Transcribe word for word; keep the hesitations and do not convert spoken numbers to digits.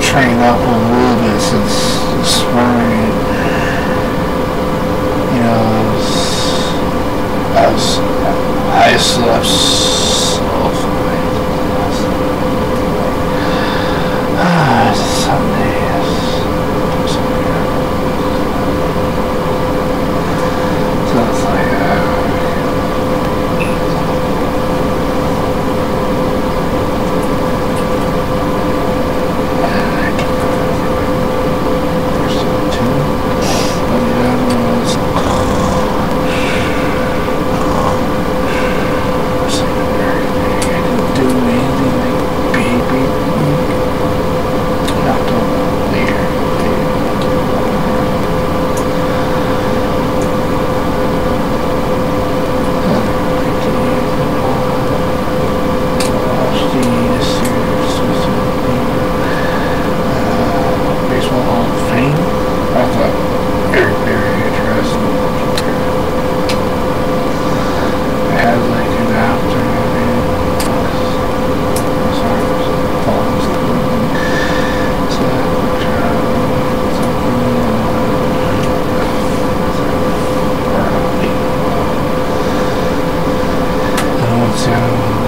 train up a little bit since this morning. You know, I was, I was, I slept so fine. Ah, Sunday is so it's like, uh, so